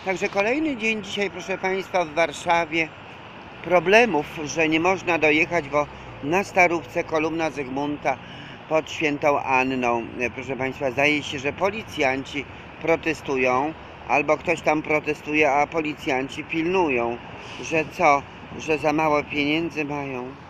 Także kolejny dzień dzisiaj, proszę Państwa, w Warszawie. Problemów, że nie można dojechać, bo na Starówce kolumna Zygmunta pod Świętą Anną. Proszę Państwa, zdaje się, że policjanci protestują, albo ktoś tam protestuje, a policjanci pilnują, że co, że za mało pieniędzy mają.